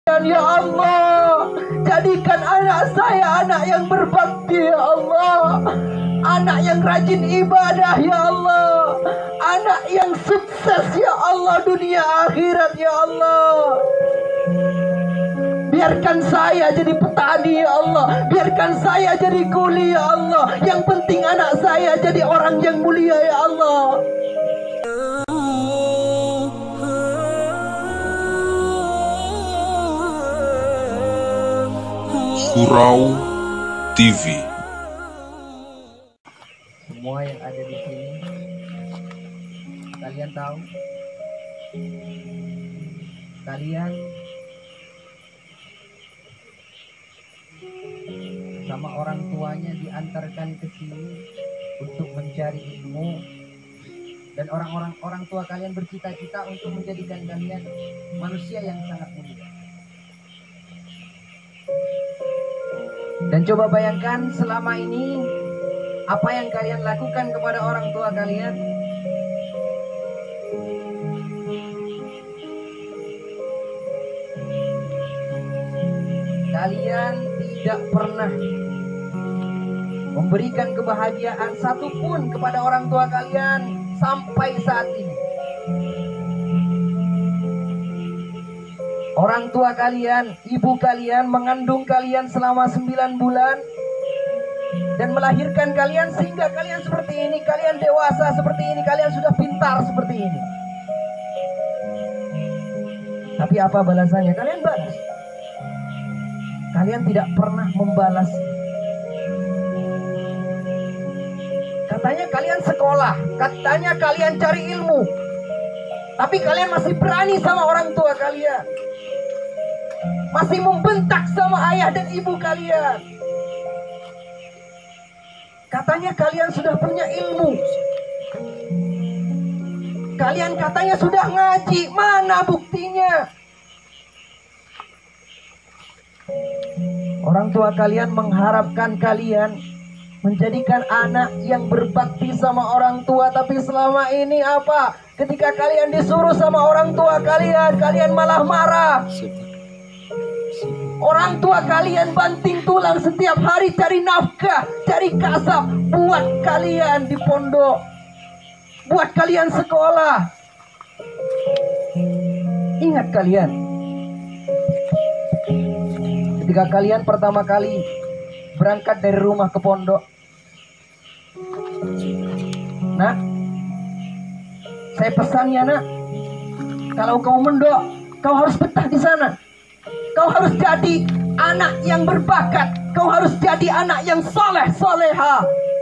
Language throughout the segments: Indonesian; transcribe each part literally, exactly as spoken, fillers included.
Ya Allah, jadikan anak saya anak yang berbakti ya Allah, anak yang rajin ibadah ya Allah, anak yang sukses ya Allah dunia akhirat ya Allah. Biarkan saya jadi petani ya Allah, biarkan saya jadi kuli ya Allah, yang penting anak saya jadi orang yang mulia ya Allah. Surau T V. Semua yang ada di sini, kalian tahu, kalian sama orang tuanya diantarkan ke sini untuk mencari ilmu, dan orang-orang orang tua kalian bercita-cita untuk menjadikan kalian manusia yang sangat mulia. Dan coba bayangkan selama ini apa yang kalian lakukan kepada orang tua kalian. Kalian tidak pernah memberikan kebahagiaan satupun kepada orang tua kalian sampai saat ini. Orang tua kalian, ibu kalian mengandung kalian selama sembilan bulan dan melahirkan kalian sehingga kalian seperti ini, kalian dewasa seperti ini, kalian sudah pintar seperti ini. Tapi apa balasannya? Kalian balas. Kalian tidak pernah membalas. Katanya kalian sekolah, katanya kalian cari ilmu, tapi kalian masih berani sama orang tua kalian, masih membentak sama ayah dan ibu kalian. Katanya kalian sudah punya ilmu, kalian katanya sudah ngaji, mana buktinya? Orang tua kalian mengharapkan kalian menjadikan anak yang berbakti sama orang tua, tapi selama ini apa? Ketika kalian disuruh sama orang tua kalian, kalian malah marah. Orang tua kalian banting tulang setiap hari cari nafkah, cari kasab buat kalian di pondok, buat kalian sekolah. Ingat kalian, ketika kalian pertama kali berangkat dari rumah ke pondok, nak, saya pesan ya nak, kalau kau mendok, kau harus betah di sana. Kau harus jadi anak yang berbakat. Kau harus jadi anak yang soleh, soleha.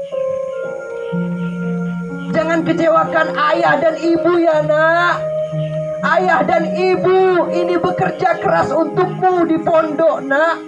Jangan kecewakan ayah dan ibu ya nak. Ayah dan ibu ini bekerja keras untukmu di pondok nak.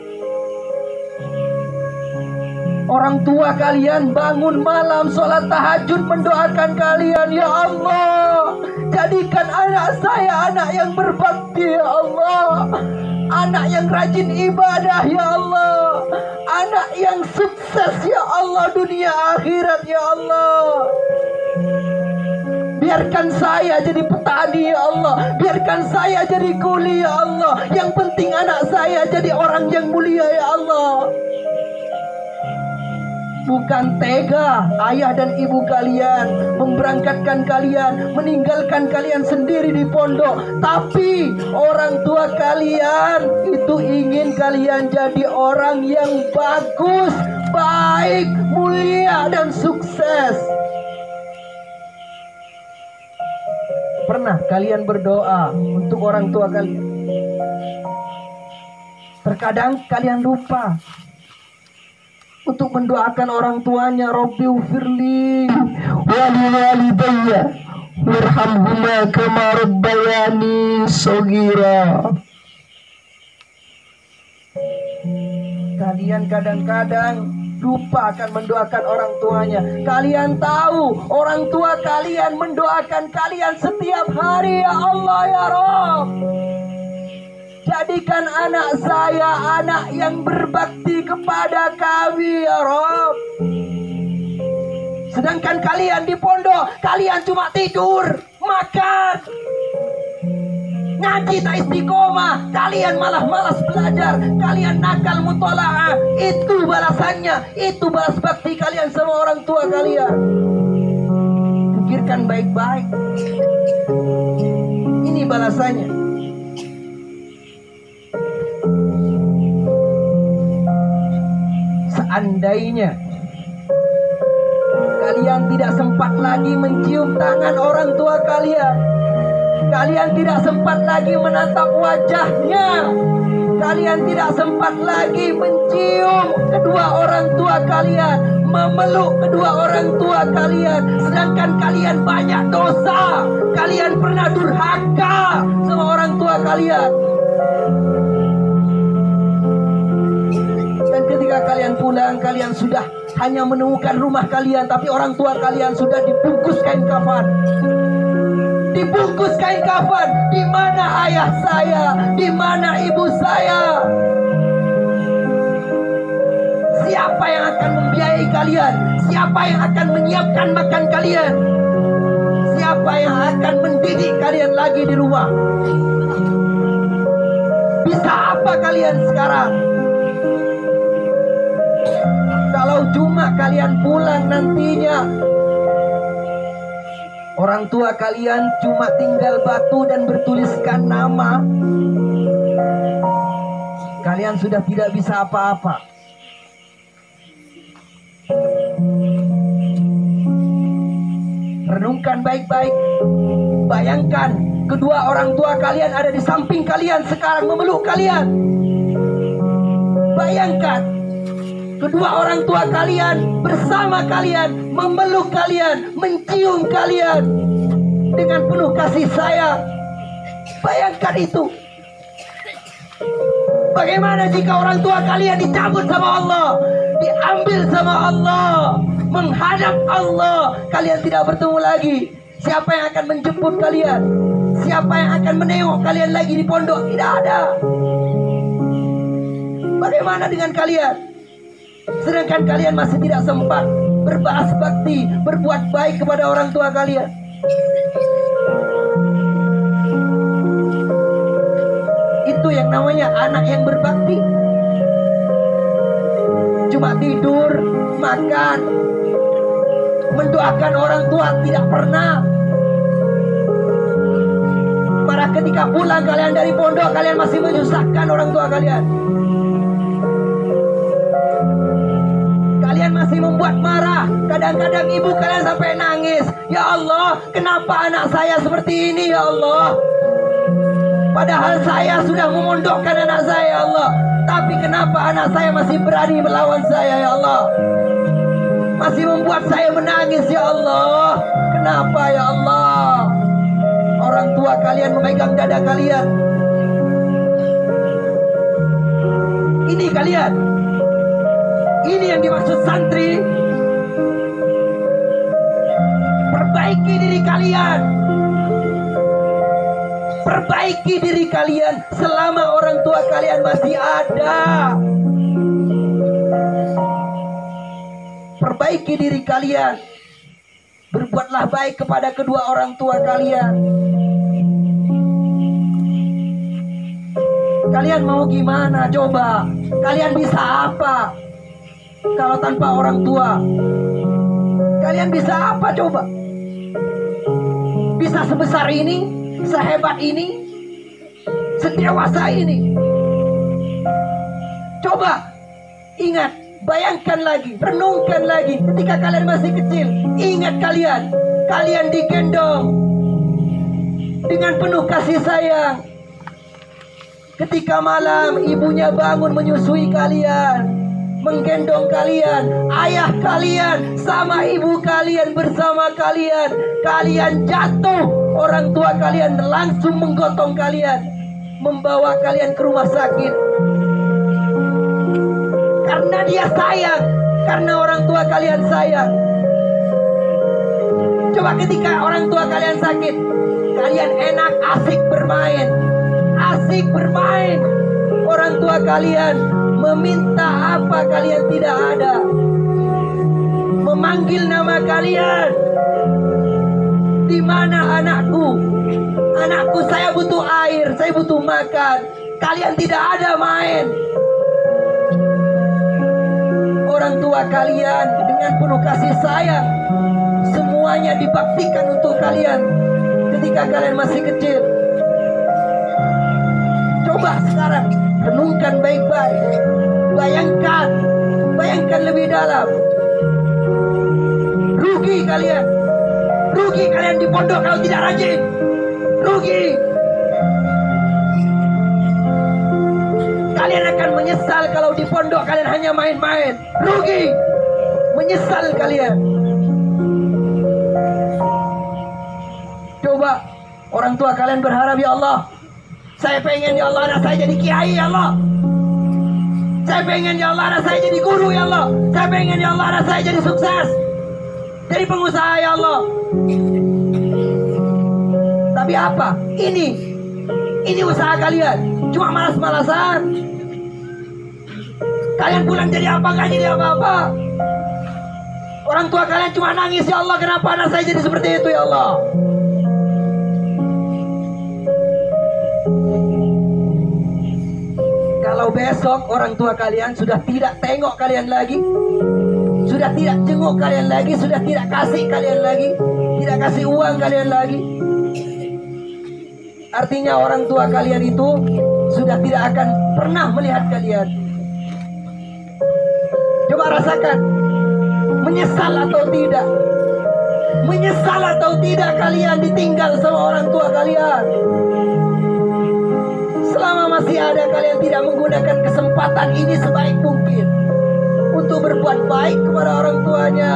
Orang tua kalian bangun malam sholat tahajud mendoakan kalian. Ya Allah, jadikan anak saya anak yang berbakti ya Allah, anak yang rajin ibadah ya Allah, anak yang sukses ya Allah dunia akhirat ya Allah. Biarkan saya jadi petani ya Allah, biarkan saya jadi kuli ya Allah, yang penting anak saya jadi orang yang mulia ya Allah. Bukan tega ayah dan ibu kalian memberangkatkan kalian, meninggalkan kalian sendiri di pondok, tapi orang tua kalian itu ingin kalian jadi orang yang bagus, baik, mulia, dan sukses. Pernah kalian berdoa untuk orang tua kalian? Terkadang kalian lupa untuk mendoakan orang tuanya. Rabbi ufirli wali walidayya warhamhuma kama rabbayani shaghira. Kalian kadang-kadang lupa akan mendoakan orang tuanya. Kalian tahu orang tua kalian mendoakan kalian setiap hari. Ya Allah ya Rabb, jadikan anak saya anak yang berbakti kepada kami ya Rabb. Sedangkan kalian di pondok, kalian cuma tidur, makan, Ngaji tak istiqomah, kalian malah malas belajar, kalian nakal mutola'ah. Itu balasannya, itu balas bakti kalian sama orang tua kalian. Pikirkan baik-baik. Ini balasannya. Seandainya kalian tidak sempat lagi mencium tangan orang tua kalian, kalian tidak sempat lagi menatap wajahnya, kalian tidak sempat lagi mencium kedua orang tua kalian, memeluk kedua orang tua kalian, sedangkan kalian banyak dosa, kalian pernah durhaka sama orang tua kalian. Dan ketika kalian pulang, kalian sudah hanya menemukan rumah kalian, tapi orang tua kalian sudah dibungkus kain kafan. Dibungkus kain kafan. Di mana ayah saya? Di mana ibu saya? Siapa yang akan membiayai kalian? Siapa yang akan menyiapkan makan kalian? Siapa yang akan mendidik kalian lagi di rumah? Bisa apa kalian sekarang? Kalau cuma kalian pulang nantinya, orang tua kalian cuma tinggal batu dan bertuliskan nama, kalian sudah tidak bisa apa-apa. Renungkan baik-baik. Bayangkan kedua orang tua kalian ada di samping kalian sekarang memeluk kalian. Bayangkan kedua orang tua kalian bersama kalian, memeluk kalian, mencium kalian dengan penuh kasih sayang. Bayangkan itu. Bagaimana jika orang tua kalian dicabut sama Allah, diambil sama Allah, menghadap Allah, kalian tidak bertemu lagi? Siapa yang akan menjemput kalian? Siapa yang akan menengok kalian lagi di pondok? Tidak ada. Bagaimana dengan kalian? Sedangkan kalian masih tidak sempat berbalas bakti, berbuat baik kepada orang tua kalian. Itu yang namanya anak yang berbakti. Cuma tidur, makan, mendoakan orang tua tidak pernah. Malah ketika pulang kalian dari pondok, kalian masih menyusahkan orang tua kalian. Kalian masih membuat marah. Kadang-kadang ibu kalian sampai nangis. Ya Allah, kenapa anak saya seperti ini ya Allah? Padahal saya sudah memondokkan anak saya ya Allah. Tapi kenapa anak saya masih berani melawan saya ya Allah? Masih membuat saya menangis ya Allah. Kenapa ya Allah? Orang tua kalian memegang dada kalian. Ini kalian. Ini yang dimaksud santri. Perbaiki diri kalian. Perbaiki diri kalian selama orang tua kalian masih ada. Perbaiki diri kalian. Berbuatlah baik kepada kedua orang tua kalian. Kalian mau gimana coba? Kalian bisa apa kalau tanpa orang tua? Kalian bisa apa coba? Bisa sebesar ini, sehebat ini, sedewasa ini? Coba ingat, bayangkan lagi, renungkan lagi. Ketika kalian masih kecil, ingat kalian, kalian digendong dengan penuh kasih sayang. Ketika malam ibunya bangun menyusui kalian, menggendong kalian, ayah kalian sama ibu kalian bersama kalian. Kalian jatuh, orang tua kalian langsung menggotong kalian, membawa kalian ke rumah sakit. Karena dia sayang, karena orang tua kalian sayang. Coba ketika orang tua kalian sakit, kalian enak asik bermain, asik bermain. Orang tua kalian meminta apa kalian tidak ada, memanggil nama kalian. Di mana anakku? Anakku, saya butuh air, saya butuh makan. Kalian tidak ada main. Orang tua kalian dengan penuh kasih sayang, semuanya dibaktikan untuk kalian ketika kalian masih kecil. Coba sekarang renungkan baik-baik. Bayangkan, bayangkan lebih dalam. Rugi kalian. Rugi kalian di pondok kalau tidak rajin. Rugi. Kalian akan menyesal kalau di pondok kalian hanya main-main. Rugi. Menyesal kalian. Coba orang tua kalian berharap, ya Allah, saya pengen ya Allah anak saya jadi kiai ya Allah. Saya pengen ya Allah anak saya jadi guru ya Allah. Saya pengen ya Allah anak saya jadi sukses, jadi pengusaha ya Allah. Tapi apa? Ini Ini usaha kalian cuma malas-malasan. Kalian pulang jadi apa? Gak jadi apa-apa. Orang tua kalian cuma nangis, ya Allah kenapa anak saya jadi seperti itu ya Allah. Kalau besok orang tua kalian sudah tidak tengok kalian lagi, sudah tidak jenguk kalian lagi, sudah tidak kasih kalian lagi, tidak kasih uang kalian lagi, artinya orang tua kalian itu sudah tidak akan pernah melihat kalian. Coba rasakan, menyesal atau tidak? Menyesal atau tidak kalian ditinggal sama orang tua kalian? Selama masih ada, kalian tidak menggunakan kesempatan ini sebaik mungkin untuk berbuat baik kepada orang tuanya.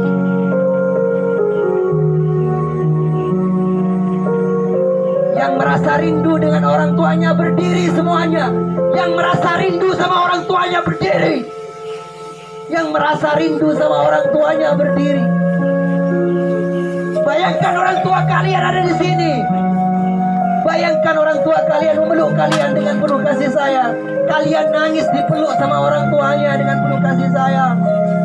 Yang merasa rindu dengan orang tuanya berdiri semuanya. Yang merasa rindu sama orang tuanya berdiri. Yang merasa rindu sama orang tuanya berdiri. Bayangkan orang tua kalian ada di sini. Bayangkan orang tua kalian memeluk kalian dengan penuh kasih sayang. Kalian nangis dipeluk sama orang tuanya dengan penuh kasih sayang.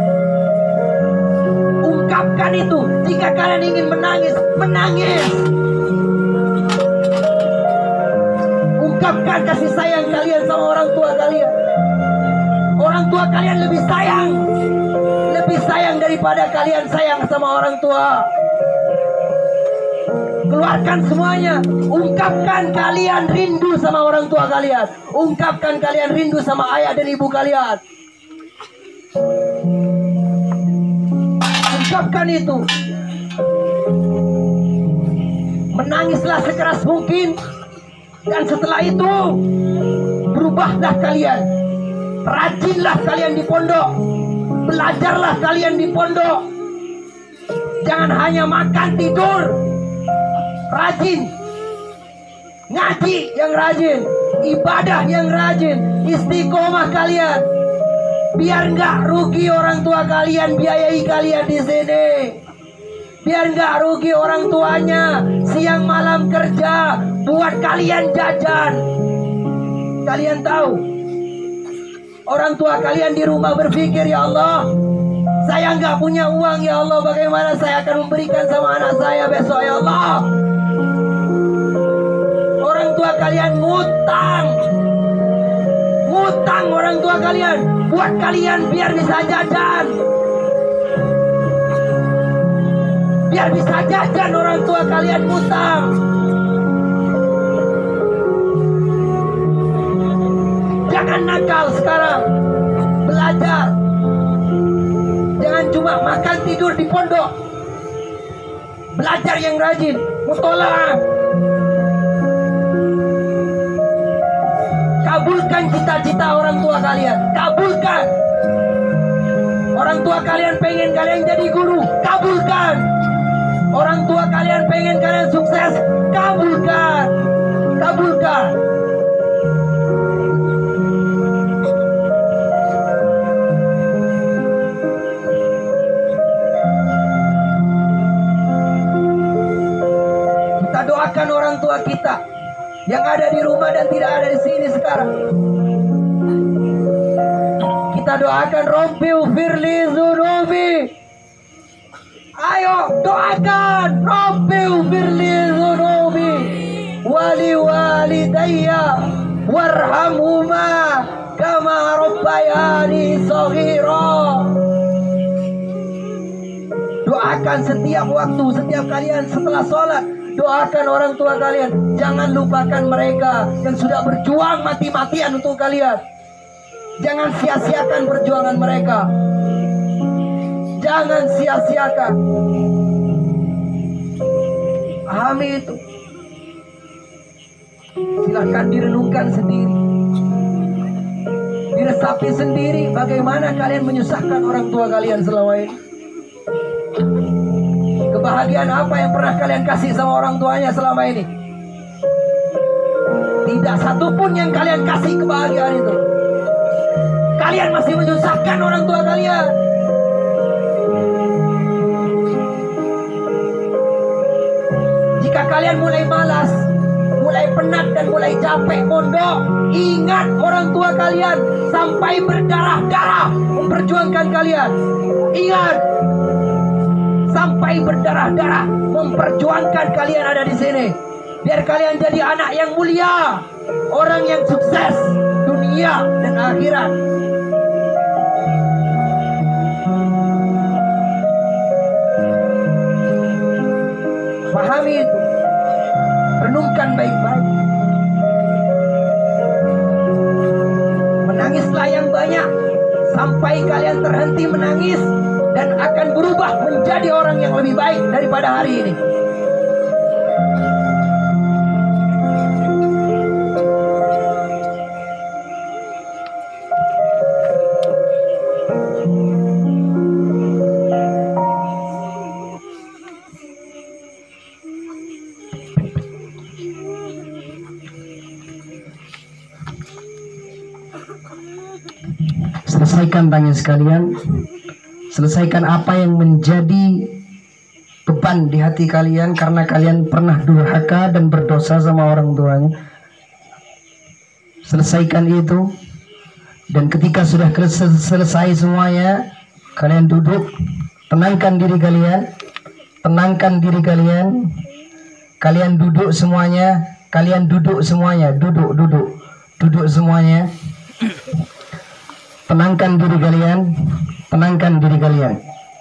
Ungkapkan itu. Jika kalian ingin menangis, menangis. Ungkapkan kasih sayang kalian sama orang tua kalian. Orang tua kalian lebih sayang, lebih sayang daripada kalian sayang sama orang tua. Keluarkan semuanya. Ungkapkan kalian rindu sama orang tua kalian. Ungkapkan kalian rindu sama ayah dan ibu kalian. Ungkapkan itu. Menangislah sekeras mungkin. Dan setelah itu berubahlah kalian. Rajinlah kalian di pondok. Belajarlah kalian di pondok. Jangan hanya makan tidur. Rajin. Ngaji yang rajin. Ibadah yang rajin. Istiqomah kalian. Biar nggak rugi orang tua kalian biayai kalian di sini. Biar nggak rugi orang tuanya siang malam kerja buat kalian jajan. Kalian tahu, orang tua kalian di rumah berpikir, ya Allah, saya nggak punya uang ya Allah, bagaimana saya akan memberikan sama anak saya besok ya Allah. Orang tua kalian ngutang, ngutang orang tua kalian buat kalian biar bisa jajan. Biar bisa jajan orang tua kalian ngutang. Jangan nakal sekarang. Belajar. Jangan cuma makan tidur di pondok. Belajar yang rajin. Mutola'ah. Kabulkan cita-cita orang tua kalian. Kabulkan. Orang tua kalian pengen kalian jadi guru. Kabulkan. Orang tua kalian pengen kalian sukses. Kabulkan. Kabulkan. Kita doakan orang tua kita yang ada di rumah dan tidak ada di sini sekarang. Kita doakan Rabbi firli zunubi. Ayo doakan Rabbi firli zunubi. wali walidayya warhamhuma kama rabbayani shaghira. Doakan setiap waktu, setiap kalian setelah sholat, doakan orang tua kalian. Jangan lupakan mereka yang sudah berjuang mati-matian untuk kalian. Jangan sia-siakan perjuangan mereka. Jangan sia-siakan. Pahami itu. Silahkan direnungkan sendiri, diresapi sendiri bagaimana kalian menyusahkan orang tua kalian selama ini. Kebahagiaan apa yang pernah kalian kasih sama orang tuanya selama ini? Tidak satupun yang kalian kasih kebahagiaan itu. Kalian masih menyusahkan orang tua kalian. Jika kalian mulai malas, mulai penat dan mulai capek mondok, ingat orang tua kalian sampai berdarah-darah memperjuangkan kalian. Ingat, sampai berdarah-darah memperjuangkan kalian ada di sini. Biar kalian jadi anak yang mulia, orang yang sukses dunia dan akhirat. Pahami itu. Renungkan baik-baik. Menangislah yang banyak sampai kalian terhenti menangis dan akan berubah menjadi orang yang lebih baik daripada hari ini. Selesaikan tangis kalian. Selesaikan apa yang menjadi beban di hati kalian karena kalian pernah durhaka dan berdosa sama orang tuanya. Selesaikan itu. Dan ketika sudah selesai semuanya, kalian duduk, tenangkan diri kalian, tenangkan diri kalian. Kalian duduk semuanya, kalian duduk semuanya, duduk, duduk, duduk semuanya. Tenangkan diri kalian, tenangkan diri kalian.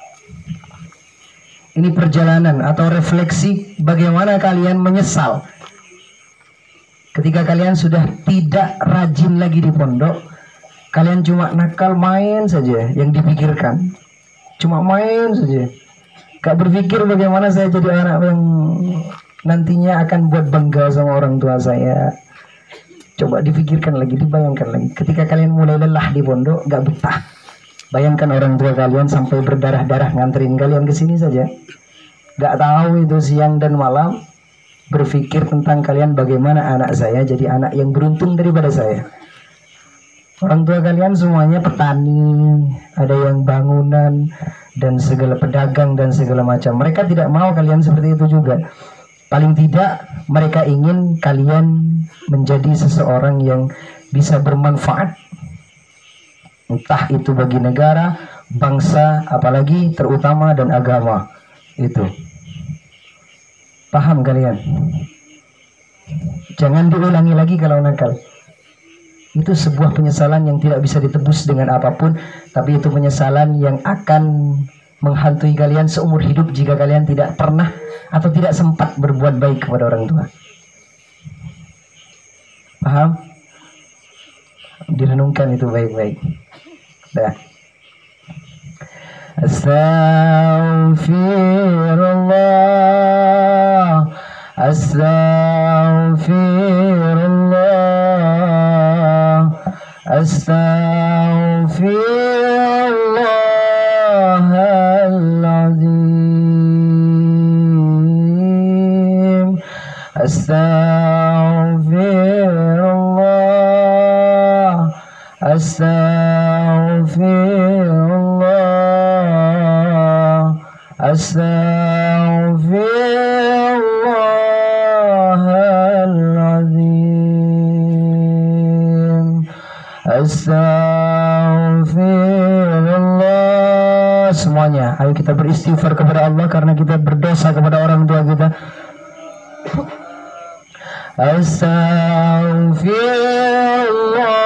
Ini perjalanan atau refleksi bagaimana kalian menyesal ketika kalian sudah tidak rajin lagi di pondok. Kalian cuma nakal main saja yang dipikirkan, cuma main saja. Gak berpikir bagaimana saya jadi anak yang nantinya akan buat bangga sama orang tua saya. Coba dipikirkan lagi, dibayangkan lagi. Ketika kalian mulai lelah di pondok, gak betah. Bayangkan orang tua kalian sampai berdarah-darah nganterin kalian ke sini saja. Gak tahu itu siang dan malam berpikir tentang kalian, bagaimana anak saya jadi anak yang beruntung daripada saya. Orang tua kalian semuanya petani, ada yang bangunan dan segala pedagang dan segala macam. Mereka tidak mau kalian seperti itu juga. Paling tidak mereka ingin kalian menjadi seseorang yang bisa bermanfaat, entah itu bagi negara, bangsa, apalagi terutama dan agama. Itu paham kalian? Jangan diulangi lagi kalau nakal. Itu sebuah penyesalan yang tidak bisa ditebus dengan apapun, tapi itu penyesalan yang akan menghantui kalian seumur hidup jika kalian tidak pernah atau tidak sempat berbuat baik kepada orang tua. Paham? Direnungkan itu baik-baik. Dah. Astaghfirullah, astaghfirullah, astaghfirullahaladzim, astaghfirullah, astaghfirullah, astaghfirullahaladzim, astaghfirullah. Semuanya, ayo kita beristighfar kepada Allah karena kita berdosa kepada orang tua kita. Astaghfirullah.